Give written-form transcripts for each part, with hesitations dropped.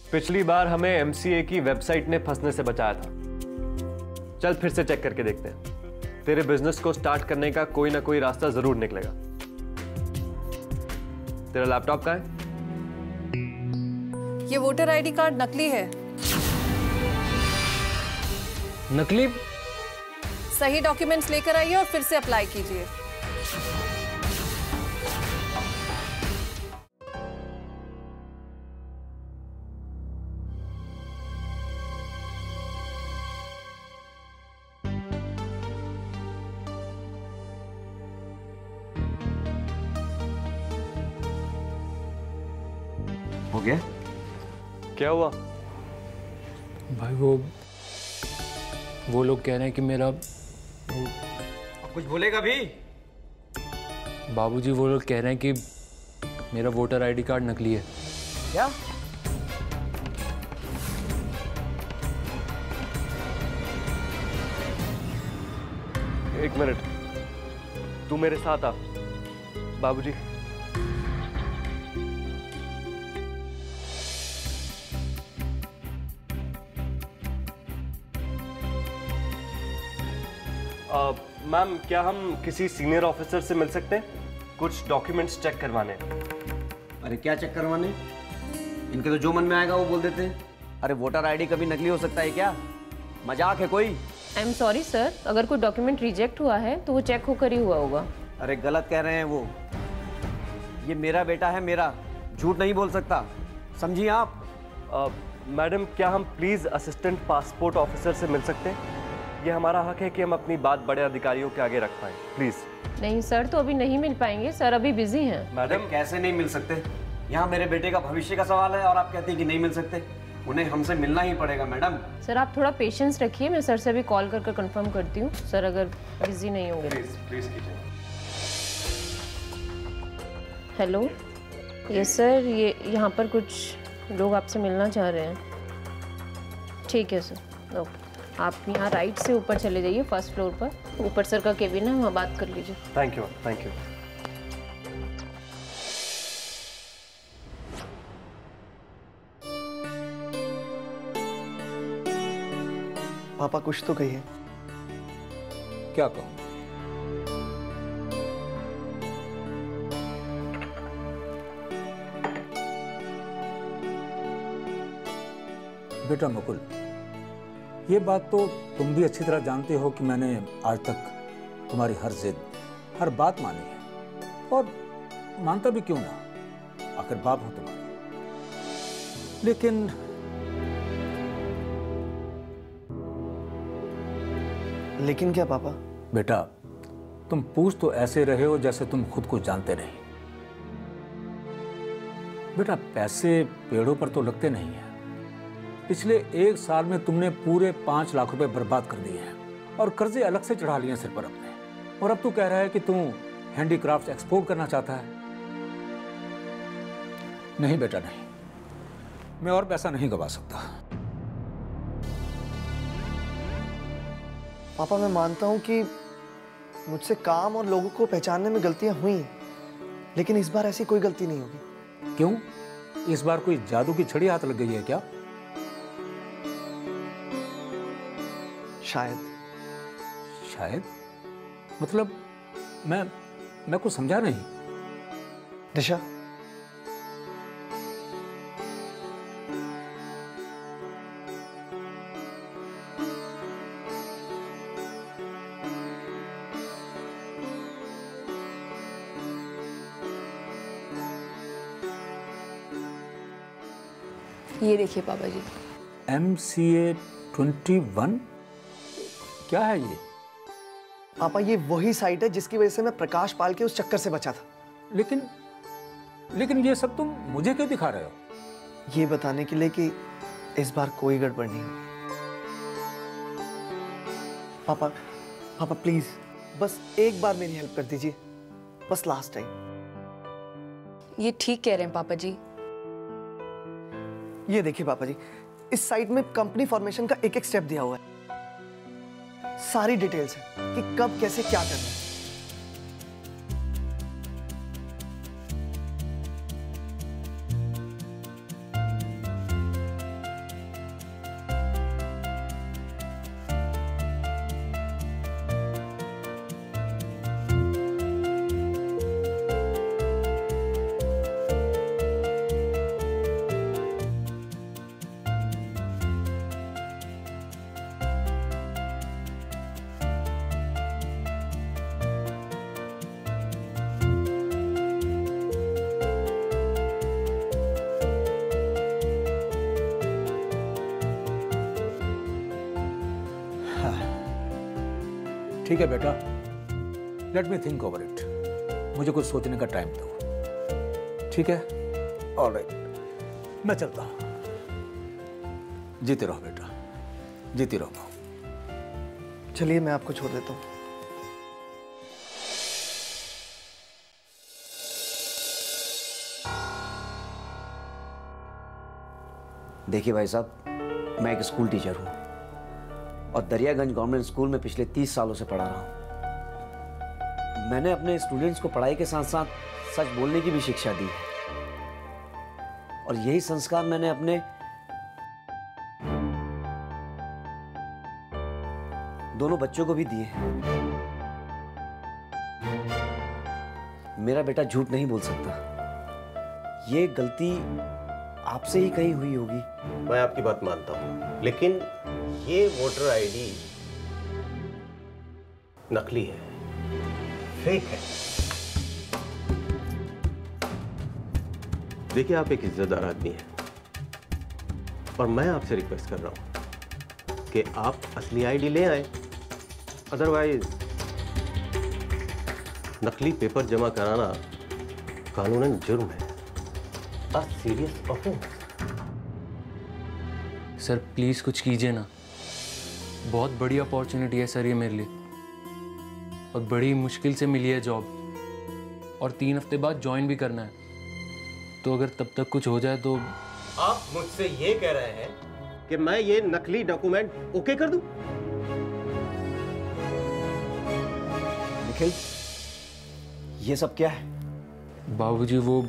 पिछली बार हमें एमसीए की वेबसाइट ने फंसने से बचाया था। चल फिर से चेक करके देखते हैं। तेरे बिजनेस को स्टार्ट करने का कोई ना कोई रास्ता जरूर निकलेगा। तेरा लैपटॉप कहाँ है? ये वोटर आईडी कार्ड नकली है। नकली? सही डॉक्यूमेंट्स लेकर आइए और फिर से अप्लाई कीजिए। हो गया? क्या हुआ? भाई वो लोग कह रहे हैं कि मेरा कुछ बोलेगा भी? बाबूजी, वो लोग कह रहे हैं कि मेरा वोटर आईडी कार्ड नकली है। क्या? एक मिनट, तू मेरे साथ आ। बाबूजी, मैम क्या हम किसी सीनियर ऑफिसर से मिल सकते हैं? कुछ डॉक्यूमेंट्स चेक करवाने हैं। अरे क्या चेक करवाने? इनके तो जो मन में आएगा वो बोल देते हैं। अरे वोटर आईडी कभी नकली हो सकता है क्या? मजाक है कोई? आई एम सॉरी सर, अगर कोई डॉक्यूमेंट रिजेक्ट हुआ है तो वो चेक होकर ही हुआ होगा। अरे गलत कह रहे हैं वो। ये मेरा बेटा है, मेरा। झूठ नहीं बोल सकता, समझिए आप। मैडम क्या हम प्लीज असिस्टेंट पासपोर्ट ऑफिसर से मिल सकते हैं? ये हमारा हक है कि हम अपनी बात बड़े अधिकारियों के आगे रख पाएं। प्लीज। नहीं सर, तो अभी नहीं मिल पाएंगे सर, अभी बिजी हैं। मैडम कैसे नहीं मिल सकते? यहाँ मेरे बेटे का भविष्य का सवाल है और आप कहती हैं कि नहीं मिल सकते। उन्हें हमसे मिलना ही पड़ेगा मैडम। सर आप थोड़ा पेशेंस रखिए, मैं सर से अभी कॉल कर कंफर्म करती हूँ सर, अगर बिजी नहीं होंगे। प्लीज कीजिए। हेलो, यस सर, ये यहाँ पर कुछ लोग आपसे मिलना चाह रहे हैं। ठीक है सर, ओके। आप यहाँ राइट से ऊपर चले जाइए, फर्स्ट फ्लोर पर ऊपर सर का केबिन है, वहाँ बात कर लीजिए। Thank you, thank you. पापा कुछ तो कहिए। क्या कहूं? बेटा मुकुल, ये बात तो तुम भी अच्छी तरह जानते हो कि मैंने आज तक तुम्हारी हर जिद, हर बात मानी है, और मानता भी क्यों ना, आखिर बाप हो तुम्हारे। लेकिन क्या पापा? बेटा, तुम पूछ तो ऐसे रहे हो जैसे तुम खुद को जानते नहीं। बेटा, पैसे पेड़ों पर तो लगते नहीं हैं। पिछले 1 साल में तुमने पूरे 5 लाख रुपए बर्बाद कर दिए हैं और कर्जे अलग से चढ़ा लिए सिर पर अपने। और अब तू कह रहा है कि तू हैंडीक्राफ्ट एक्सपोर्ट करना चाहता है। नहीं बेटा नहीं, मैं और पैसा नहीं गवा सकता। पापा मैं मानता हूं कि मुझसे काम और लोगों को पहचानने में गलतियां हुई हैं, लेकिन इस बार ऐसी कोई गलती नहीं होगी। क्यों? इस बार कोई जादू की छड़ी हाथ लग गई है क्या? शायद। शायद मतलब मैं कुछ समझा नहीं। दिशा, ये देखिए पापा जी। MCA 21? क्या है ये? पापा ये वही साइट है जिसकी वजह से मैं प्रकाश पाल के उस चक्कर से बचा था। लेकिन ये सब तुम मुझे क्यों दिखा रहे हो? ये बताने के लिए कि इस बार कोई गड़बड़ नहीं होगी। पापा प्लीज बस एक बार मेरी हेल्प कर दीजिए, बस लास्ट टाइम। ये ठीक कह रहे हैं पापा जी। ये देखिए पापा जी, इस साइट में कंपनी फॉर्मेशन का एक स्टेप दिया हुआ है। सारी डिटेल्स है कि कब कैसे क्या करना है। ठीक है बेटा, let me think over it. मुझे कुछ सोचने का टाइम दो, ठीक है? ऑलराइट, मैं चलता हूँ। जीते रहो बेटा, जीती रहो। चलिए मैं आपको छोड़ देता हूँ। देखिए भाई साहब, मैं एक स्कूल टीचर हूँ और दरियागंज गवर्नमेंट स्कूल में पिछले 30 सालों से पढ़ा रहा हूँ। मैंने अपने स्टूडेंट्स को पढ़ाई के साथ साथ सच बोलने की भी शिक्षा दी है और यही संस्कार मैंने अपने दोनों बच्चों को भी दिए हैं। मेरा बेटा झूठ नहीं बोल सकता। ये गलती आपसे ही कहीं हुई होगी। मैं आपकी बात मानता हूं, लेकिन ये वोटर आईडी नकली है, फेक है। देखिए, आप एक इज्जतदार आदमी हैं और मैं आपसे रिक्वेस्ट कर रहा हूं कि आप असली आईडी ले आए, अदरवाइज नकली पेपर जमा कराना कानूनन जुर्म है, a serious offence. Sir please कुछ कीजिए ना, बहुत बड़ी अपॉर्चुनिटी है सर ये मेरे लिए, और बड़ी मुश्किल से मिली है जॉब, और 3 हफ्ते बाद ज्वाइन भी करना है। तो अगर तब तक कुछ हो जाए तो। आप मुझसे ये कह रहे हैं कि मैं ये नकली डॉक्यूमेंट ओके कर दूं? निखिल, ये सब क्या है? बाबूजी वो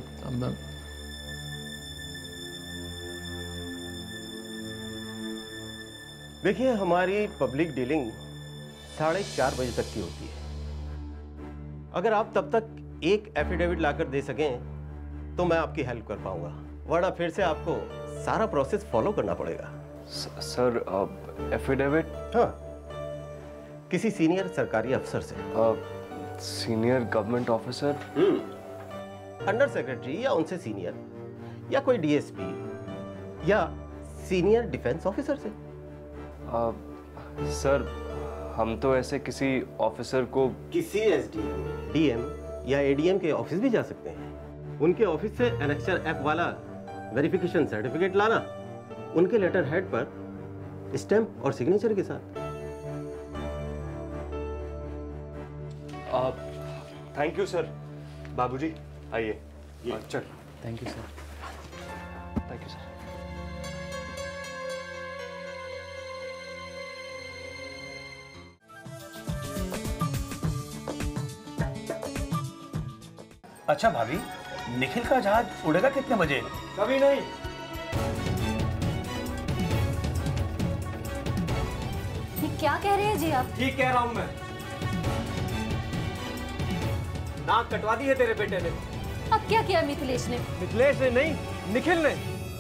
देखिए, हमारी पब्लिक डीलिंग 4:30 बजे तक की होती है। अगर आप तब तक एक एफिडेविट लाकर दे सकें तो मैं आपकी हेल्प कर पाऊंगा, वरना फिर से आपको सारा प्रोसेस फॉलो करना पड़ेगा। Sir affidavit? हाँ, किसी सीनियर सरकारी अफसर से। Senior government officer? Under secretary या उनसे सीनियर, या कोई डीएसपी या सीनियर डिफेंस ऑफिसर से। सर हम तो ऐसे किसी ऑफिसर को किसी एसडीएम, डीएम या एडीएम के ऑफिस भी जा सकते हैं। उनके ऑफिस से एनेक्चर ऐप वाला वेरिफिकेशन सर्टिफिकेट लाना, उनके लेटर हेड पर स्टैम्प और सिग्नेचर के साथ। Thank you sir. बाबूजी आइए। चल। Thank you sir. Thank you sir. अच्छा भाभी, निखिल का जहाज उड़ेगा कितने बजे? कभी नहीं। ये क्या कह रहे हैं जी आप? ठीक कह रहा हूं मैं। नाक कटवा दी है तेरे बेटे ने। अब क्या किया मिथिलेश ने? मिथिलेश ने नहीं, निखिल ने।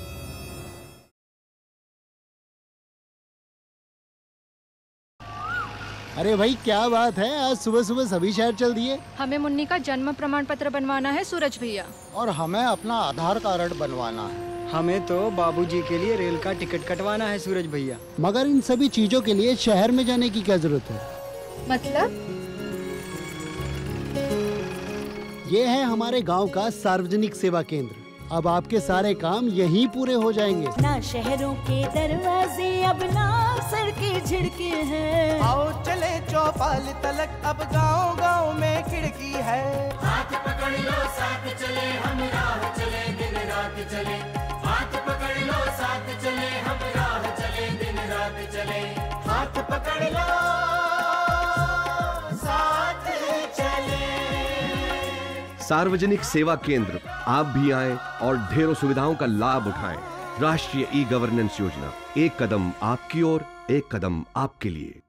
अरे भाई क्या बात है, आज सुबह सुबह सभी शहर चल दिए। हमें मुन्नी का जन्म प्रमाण पत्र बनवाना है सूरज भैया, और हमें अपना आधार कार्ड बनवाना है। हमें तो बाबूजी के लिए रेल का टिकट कटवाना है सूरज भैया। मगर इन सभी चीजों के लिए शहर में जाने की क्या जरूरत है? मतलब? ये है हमारे गांव का सार्वजनिक सेवा केंद्र। अब आपके सारे काम यहीं पूरे हो जाएंगे। ना शहरों के दरवाजे अब ना सड़कें झिड़के हैं। आओ चले चौपाल तलक, अब गांव गांव में खिड़की है। हाथ पकड़ लो साथ चले, हम राह चले दिन रात चले। हाथ पकड़ लो साथ चले, हम राह चले दिन रात चले। हाथ पकड़ लो साथ चले। सार्वजनिक सेवा केंद्र, आप भी आएं और ढेरों सुविधाओं का लाभ उठाएं। राष्ट्रीय ई गवर्नेंस योजना, एक कदम आपकी ओर, एक कदम आपके लिए।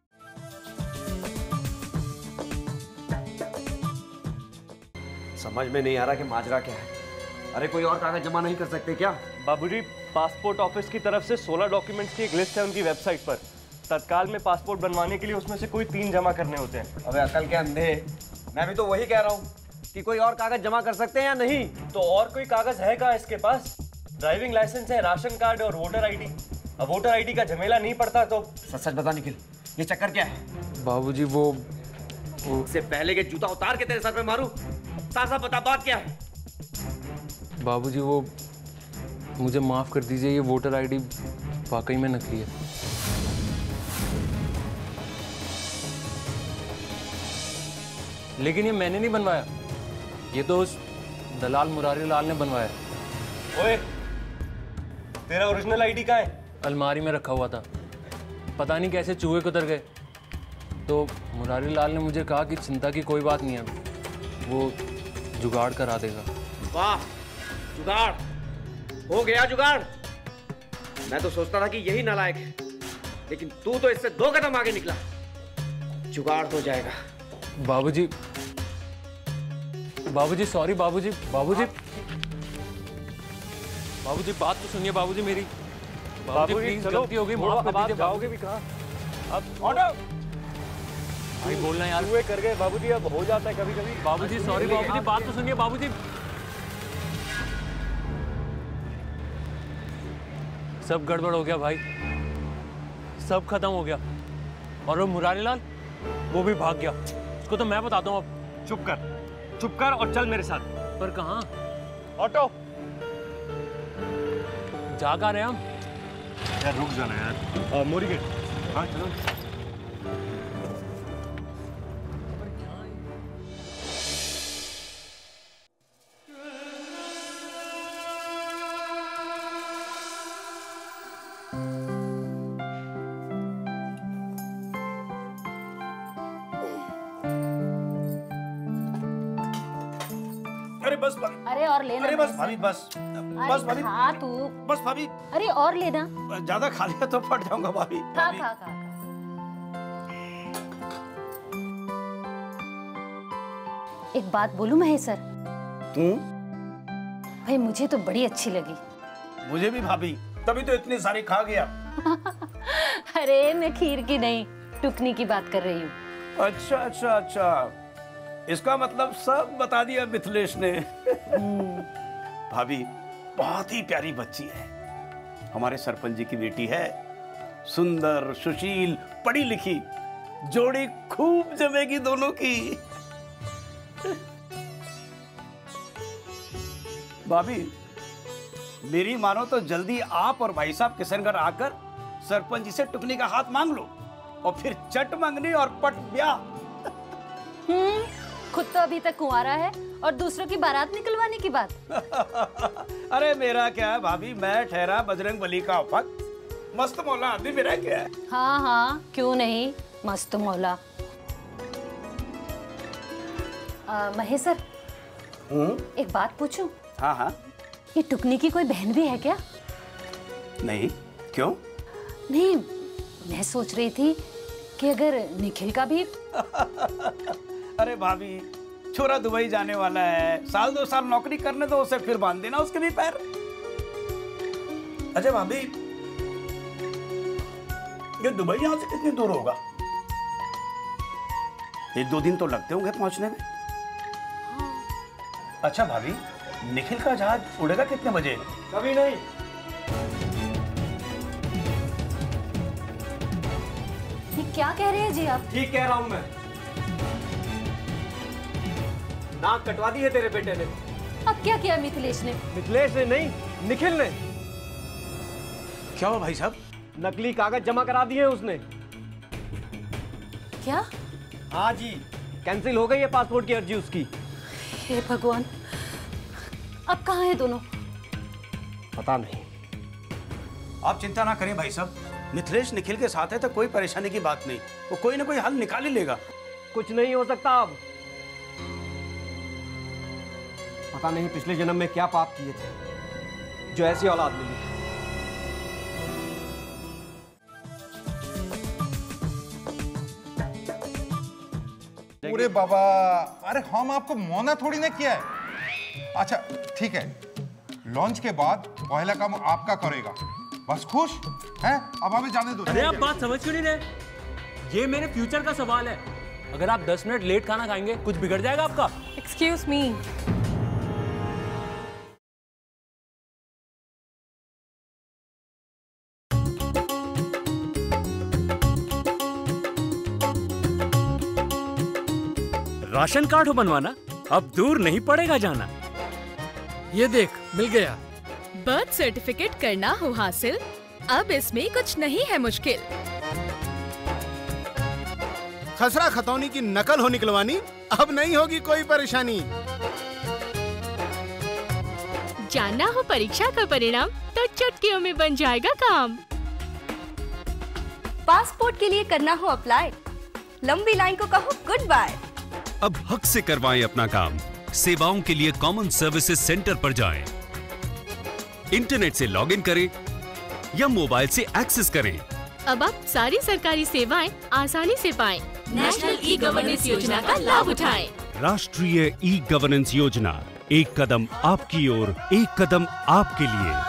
समझ में नहीं आ रहा कि माजरा क्या है। अरे कोई और कागज जमा नहीं कर सकते क्या? बाबूजी, पासपोर्ट ऑफिस की तरफ से 16 डॉक्यूमेंट्स की एक लिस्ट है उनकी वेबसाइट पर। तत्काल में पासपोर्ट बनवाने के लिए उसमें से कोई 3 जमा करने होते हैं। अबे अकल के अंधे, मैं भी तो वही कह रहा हूँ कि कोई और कागज जमा कर सकते हैं या नहीं। तो और कोई कागज है कहाँ इसके पास? ड्राइविंग लाइसेंस है, राशन कार्ड और वोटर आईडी। अब वोटर आईडी का झमेला नहीं पड़ता तो। सच सच बता निखिल, ये चक्कर क्या है? बाबूजी वो उससे पहले के जूता उतार के तेरे सर पे मारूं। साफ साफ बता बात क्या है? बाबूजी वो मुझे माफ़ कर दीजिए, ये वोटर आईडी वाकई में नकली है। लेकिन ये मैंने नहीं बनवाया, ये तो उस दलाल मुरारी लाल ने बनवाया। ओए, तेरा ओरिजिनल आईडी कहाँ है? अलमारी में रखा हुआ था, पता नहीं कैसे चूहे कुतर गए। तो मुरारी लाल ने मुझे कहा कि चिंता की कोई बात नहीं है, वो जुगाड़ करा देगा। वाह, जुगाड़ हो गया जुगाड़। मैं तो सोचता था कि यही नालायक है, लेकिन तू तो इससे 2 कदम आगे निकला। जुगाड़ हो जाएगा। बाबूजी, बाबूजी सॉरी बाबूजी, बाबूजी, बाबूजी बात तो सुनिए बाबूजी मेरी। बाबूजी प्लीज, गलती हो गई, माफ कर दीजिए। जाओगे भी कहाँ? अब ऑर्डर भाई बोलना यार। हुए कर गए बाबूजी, अब हो जाता है कभी कभी। बाबूजी सॉरी बाबूजी, बात तो सुनिए बाबूजी। सब गड़बड़ हो गया भाई, सब खत्म हो गया। और वो मुरारी लाल, वो भी भाग गया। उसको तो मैं बताता हूँ अब। चुप कर और चल मेरे साथ। पर कहाँ? ऑटो। जा कहाँ रहे हम? यार रुक जाना यार। मोरी गेट। हाँ चलो। बस अरे और लेना। अरे बस भाभी, बस भाभी। हाँ तू बस भाभी। अरे और लेना। ज्यादा खा लिया तो फट जाऊंगा भाभी। खा खा खा। एक बात बोलूं महेश सर? भाई मुझे तो बड़ी अच्छी लगी। मुझे भी भाभी, तभी तो इतनी सारी खा गया। अरे मैं खीर की नहीं, टुकनी की बात कर रही हूँ। अच्छा अच्छा अच्छा, इसका मतलब सब बता दिया मिथिलेश ने। भाभी बहुत ही प्यारी बच्ची है, हमारे सरपंच जी की बेटी है। सुंदर, सुशील, पढ़ी लिखी, जोड़ी खूब जमेगी दोनों की। भाभी मेरी मानो तो जल्दी आप और भाई साहब किशनगढ़ आकर सरपंच जी से टुकनी का हाथ मांग लो, और फिर चट मंगनी और पट ब्याह। खुद तो अभी तक कुंवारा है और दूसरों की बारात निकलवाने की बात। अरे मेरा क्या है भाभी, मैं ठहरा बजरंग बली का फक, मस्त मौला आदमी मेरा क्या है। हाँ हाँ क्यों नहीं, मस्त मौला। महेश सर, एक बात पूछूं? हाँ हाँ। ये टुकनी की कोई बहन भी है क्या? नहीं, क्यों? नहीं, मैं सोच रही थी कि अगर निखिल का भी। अरे भाभी, छोरा दुबई जाने वाला है, 1-2 साल नौकरी करने दो उसे, फिर बांध देना उसके भी पैर। अच्छा भाभी, ये दुबई यहाँ से कितनी दूर होगा? 1-2 दिन तो लगते होंगे पहुंचने में। अच्छा भाभी, निखिल का जहाज उड़ेगा कितने बजे? कभी नहीं। ये क्या कह रहे हैं जी आप? ठीक कह रहा हूं मैं। नाक कटवा दी है तेरे बेटे ने। अब क्या किया मिथिलेश ने? मिथिलेश ने नहीं, निखिल ने। क्या हुआ भाई साहब? नकली कागज जमा करा दिए उसने। क्या? हाँ जी, कैंसिल हो गई है पासपोर्ट की अर्जी उसकी। हे भगवान, अब कहाँ है दोनों? पता नहीं। आप चिंता ना करें भाई साहब, मिथिलेश निखिल के साथ है तो कोई परेशानी की बात नहीं, वो कोई ना कोई हल निकाल ही लेगा। कुछ नहीं हो सकता अब। पता नहीं पिछले जन्म में क्या पाप किए थे जो ऐसी औलाद मिली। अरे बाबा, अरे हम आपको मौना थोड़ी ना किया है। अच्छा ठीक है, लॉन्च के बाद पहला काम आपका करेगा, बस खुश हैं? अब हमें जाने दो। अरे आप बात समझ क्यों नहीं रहे? ये मेरे फ्यूचर का सवाल है। अगर आप 10 मिनट लेट खाना खाएंगे, कुछ बिगड़ जाएगा आपका? Excuse me. राशन कार्ड हो बनवाना, अब दूर नहीं पड़ेगा जाना। ये देख, मिल गया। बर्थ सर्टिफिकेट करना हो हासिल, अब इसमें कुछ नहीं है मुश्किल। खसरा खतौनी की नकल हो निकलवानी, अब नहीं होगी कोई परेशानी। जानना हो परीक्षा का परिणाम, तो चुटकियों में बन जाएगा काम। पासपोर्ट के लिए करना हो अप्लाई, लंबी लाइन को कहो गुड बाय। अब हक से करवाएं अपना काम। सेवाओं के लिए कॉमन सर्विसेज सेंटर पर जाएं। इंटरनेट से लॉगिन करें या मोबाइल से एक्सेस करें। अब आप सारी सरकारी सेवाएं आसानी से पाएं। नेशनल ई गवर्नेंस योजना का लाभ उठाएं। राष्ट्रीय ई गवर्नेंस योजना, एक कदम आपकी ओर, एक कदम आपके लिए।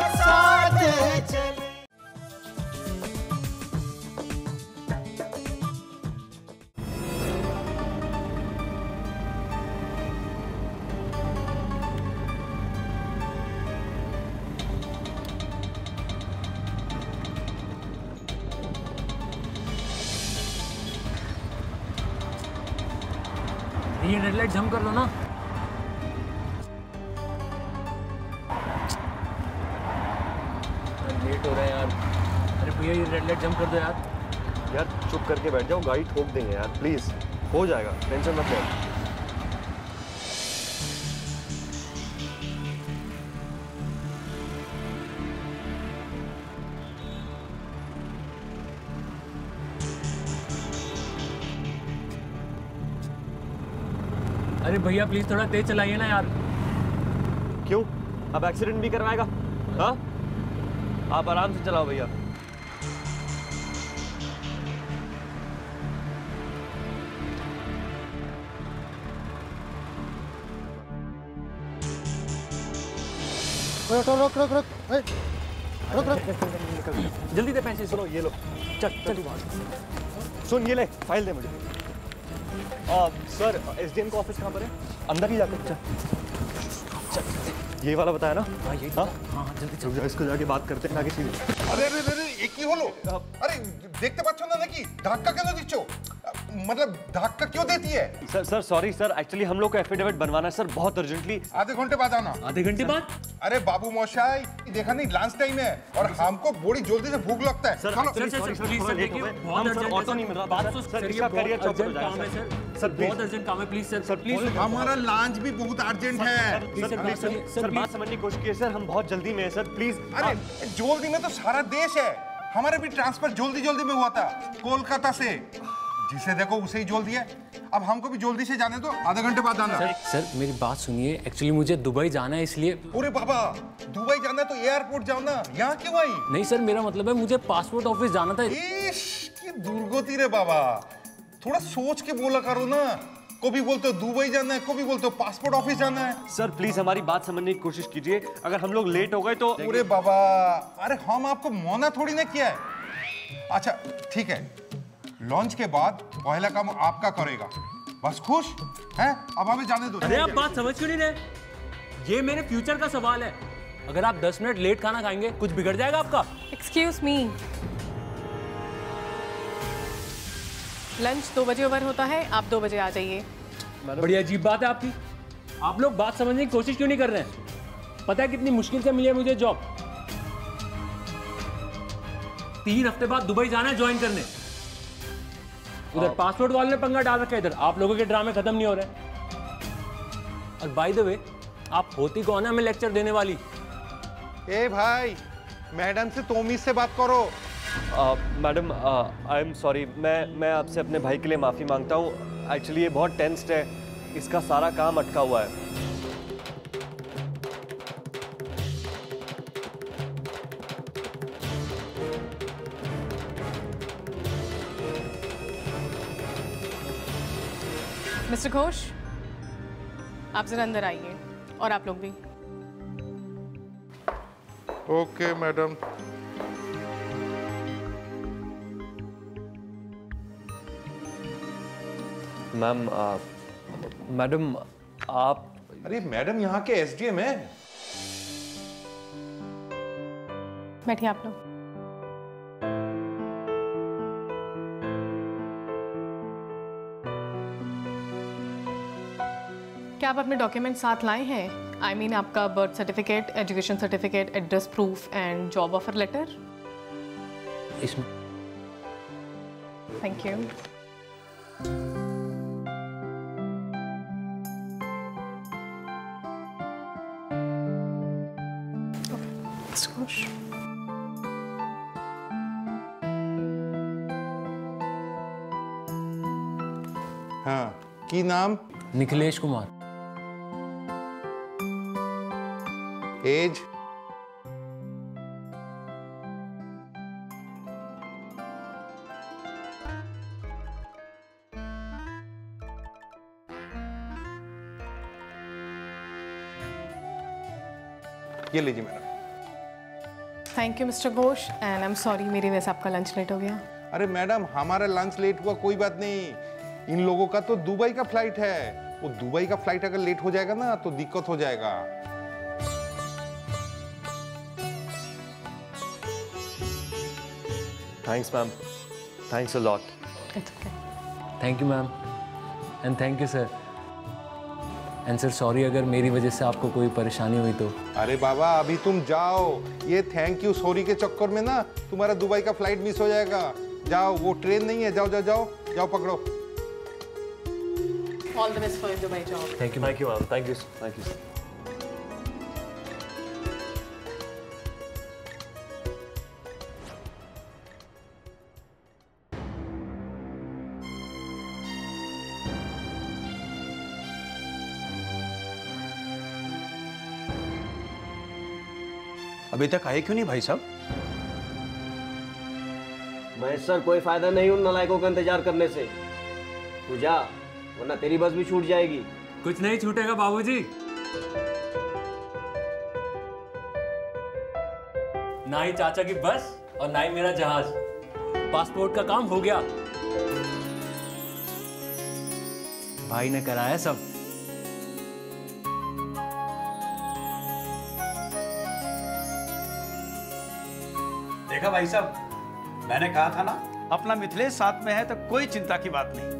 ये रेड लाइट जंप कर लो ना। लेट हो रहे हैं यार। अरे भैया ये रेड लाइट जंप कर दो यार। यार चुप करके बैठ जाओ, गाड़ी ठोक देंगे यार, प्लीज। हो जाएगा, टेंशन मत लो। अरे भैया प्लीज थोड़ा तेज चलाइए ना यार। क्यों? अब एक्सीडेंट भी करवाएगा? हाँ, आप आराम से चलाओ भैया। रुक रुक रुक रुक रुक रुक जल्दी दे पैसे। सुनो ये लो, चल चल। सुन ये ले, फाइल दे मुझे। सर एसडीएम का ऑफिस कहाँ पर है? अंदर ही जाकर चल। ये वाला बताया ना? हाँ यही। हाँ जल्दी चल, इसको जाके बात करते हैं आगे सीधे। अरे अरे अरे एक ही होलो। अरे देखते पाচ্ছ না নাকি? ধাক্কা কেন দিচ্ছ? मतलब ধাক্কা क्यों देती है? सर सॉरी सर, एक्चुअली हम लोग को एफिडेविट बनवाना है सर, बहुत अर्जेंटली। आधे घंटे बाद आना। आधे घंटे बाद? अरे बाबू मौशाई, देखा नहीं लंच टाइम है और हमको बड़ी जल्दी से भूख लगता है। सर प्लीज सर, देखिए बहुत अर्जेंट, ऑटो नहीं मिल रहा। सर इसका करियर चौपट हो जाएगा सर। बहुत अर्जेंट काम है, प्लीज सर प्लीज। हमारा लंच भी बहुत अर्जेंट है। सर बात समझने की कोशिश कीजिए सर, हम बहुत जल्दी में है सर, प्लीज। अरे जल्दी में तो सारा देश है, हमारे भी ट्रांसफर जल्दी जल्दी में हुआ था कोलकाता से। जिसे देखो उसे ही जल्दी है, अब हमको भी जल्दी से जाने दो, आधे घंटे बाद आना। सर मेरी बात सुनिए, एक्चुअली मुझे दुबई जाना है इसलिए। अरे बाबा, दुबई जाना है तो एयरपोर्ट जाओ ना, यहाँ क्यों आई? नहीं सर, मेरा मतलब है मुझे पासपोर्ट ऑफिस जाना था। इश की दुर्गति रे बाबा, थोड़ा सोच के बोला करो ना। कभी बोलते हो दुबई जाना है, कभी बोलते हो पासपोर्ट ऑफिस जाना है। सर प्लीज हमारी बात समझने की कोशिश कीजिए, अगर हम लोग लेट हो गए तो। अरे बाबा, अरे हम आपको मना थोड़ी ना किया है। अच्छा ठीक है, लॉन्च के बाद पहला काम आपका करेगा, बस खुश हैं? अब हमें जाने दो। अरे आप बात समझ क्यों नहीं रहे? ये मेरे फ्यूचर का सवाल है। अगर आप 10 मिनट लेट खाना खाएंगे, कुछ बिगड़ जाएगा आपका? एक्सक्यूज मी, लंच 2 बजे ओवर होता है, आप 2 बजे आ जाइए। बड़ी अजीब बात है आपकी। आप लोग बात समझने की कोशिश क्यों नहीं कर रहे हैं? पता है कितनी मुश्किल से मिली है मुझे जॉब। 3 हफ्ते बाद दुबई जाना है ज्वाइन करने। उधर पासपोर्ट वाले ने पंगा डाल रखा है, इधर आप लोगों के ड्रामे खत्म नहीं हो रहे। और बाय द वे, आप होती कौन है हमें लेक्चर देने वाली? ए भाई, मैडम से तोमीज से बात करो। मैडम आई एम सॉरी, मैं आपसे अपने भाई के लिए माफ़ी मांगता हूँ। एक्चुअली ये बहुत टेंस्ड है, इसका सारा काम अटका हुआ है। मिस्टर घोष, आप जरा अंदर आइए, और आप लोग भी। Okay madam. मैम मैडम आप। अरे मैडम यहाँ के एसडीएम है। बैठिए आप लोग। क्या आप अपने डॉक्यूमेंट साथ लाए हैं? आई मीन आपका birth certificate, education certificate, address proof and job offer letter. इसमें थैंक यू। हाँ, की नाम? निखिलेश कुमार। एज? ये लीजिए madam. Thank you mister Ghosh and I am sorry मेरी वजह से आपका लंच लेट हो गया। अरे मैडम, हमारा लंच लेट हुआ कोई बात नहीं, इन लोगों का तो दुबई का फ्लाइट है। वो दुबई का फ्लाइट अगर लेट हो जाएगा ना तो दिक्कत हो जाएगा। Thanks ma'am, thanks a lot. Thank you ma'am and thank you sir. And sir sorry अगर मेरी वजह से आपको कोई परेशानी हुई तो। अरे बाबा, अभी तुम जाओ, ये थैंक यू सॉरी के चक्कर में ना तुम्हारा दुबई का फ्लाइट मिस हो जाएगा। जाओ, वो ट्रेन नहीं है, जाओ जाओ जाओ जाओ, पकड़ो। All the best for your Dubai job. Thank you ma'am, thank you sir. अभी तक आए क्यों नहीं भाई साहब? महेश कोई फायदा नहीं उन नालायकों का इंतजार करने से। तू जा, वरना तेरी बस भी छूट जाएगी। कुछ नहीं छूटेगा बाबूजी। ना ही चाचा की बस और ना ही मेरा जहाज। पासपोर्ट का काम हो गया, भाई ने कराया सब। देखा भाई साहब, मैंने कहा था ना, अपना मिथिलेश साथ में है तो कोई चिंता की बात नहीं।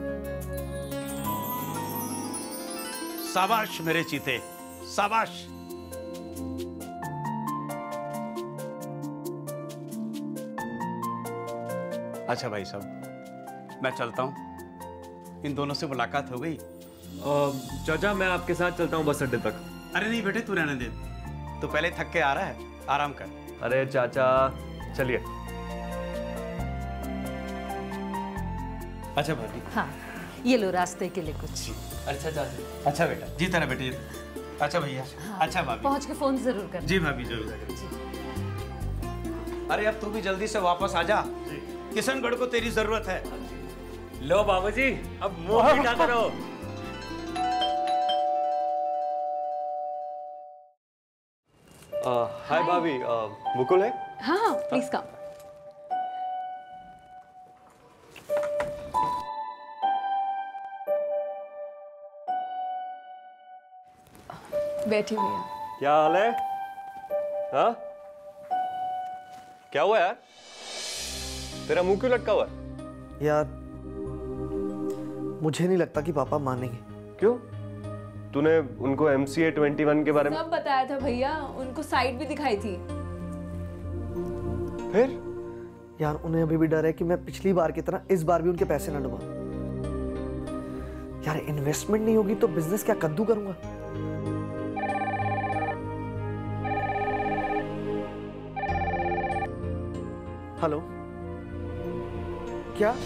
शाबाश मेरे चीते, शाबाश। अच्छा भाई साहब, मैं चलता हूं। इन दोनों से मुलाकात हो गई? चाचा मैं आपके साथ चलता हूँ बस अड्डे तक। अरे नहीं बेटे, तू रहने दे, तो पहले थक के आ रहा है, आराम कर। अरे चाचा चलिए। अच्छा भाभी। हाँ, ये लो रास्ते के लिए कुछ। अच्छा चाचा। अच्छा बेटा, जीता रहे बेटे। अच्छा भैया। हाँ, अच्छा भाभी। पहुंच के फोन जरूर करना। जी भाभी, जरूर। अरे अब तू भी जल्दी से वापस आ जा, किशनगढ़ को तेरी जरूरत है। लो बाबूजी, अब मुंह मीठा करो। हाय भाभी, मुकुल है? हाँ हाँ, प्लीज कम। बैठिए भैया। क्या हाल है? हाँ? क्या हुआ यार? तेरा मुंह क्यों लटका हुआ है? यार, मुझे नहीं लगता कि पापा मानेंगे। क्यों? तूने उनको MCA 21 के बारे में सब बताया था भैया, उनको साइट भी दिखाई थी। फिर? यार, उन्हें अभी भी डर है कि मैं पिछली बार की तरह इस बार भी उनके पैसे ना डुबा। यार, इन्वेस्टमेंट नहीं होगी तो बिजनेस क्या कद्दू करूंगा। हेलो, क्या?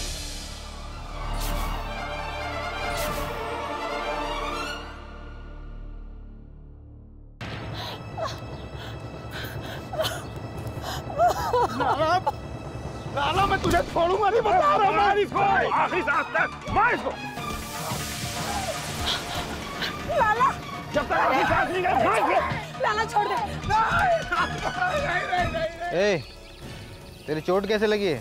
लाला, मैं तुझे छोड़ूंगा नहीं, बता रहा हूं। मैं इसको आखिरी सांस तक मार इसको। लाला, जब तक आखिरी सांस नहीं गई मार इसको। लाला छोड़ दे। ए, तेरी चोट कैसे लगी है?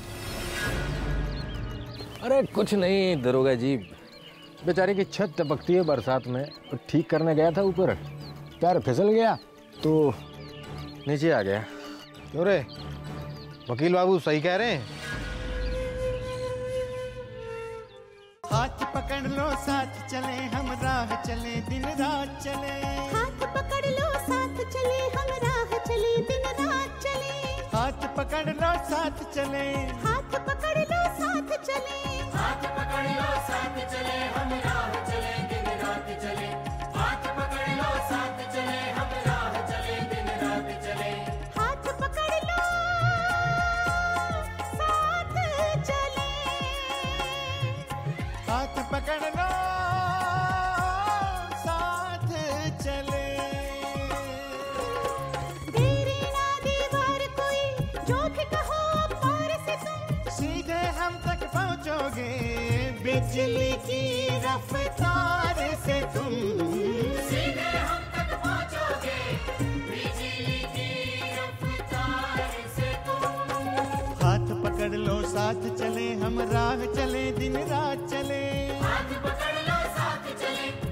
अरे कुछ नहीं दरोगा जी, बेचारे की छत टपकती है बरसात में, तो ठीक करने गया था ऊपर, पैर फिसल गया तो नीचे आ गया। क्यों रे, वकील बाबू सही कह रहे हैं? हाथ पकड़ लो साथ चले हम राह चले दिन रात चले। हाथ पकड़ लो साथ चले हम राह चले दिन रात चले। हाथ पकड़ लो साथ चले। हाथ पकड़ लो साथ चले। हाथ पकड़ लो साथ चले हम राह चले दिन रात चले। हाथ पकड़ लो साथ चले हम राह चले दिन रात चले। हाथ पकड़ लो साथ चले। हाथ पकड़ लो साथ चले। तेरी ना दीवार कोई जो भी कहो पार से तुम। सीधे हम तक पहुंचोगे बिजली की रफ्तार से तुम। सीधे हम तक पहुंचोगे बिजली की रफ्तार से तुम। हाथ पकड़ लो साथ चले हम राह चले दिन रात चले। हाथ पकड़ लो साथ चले।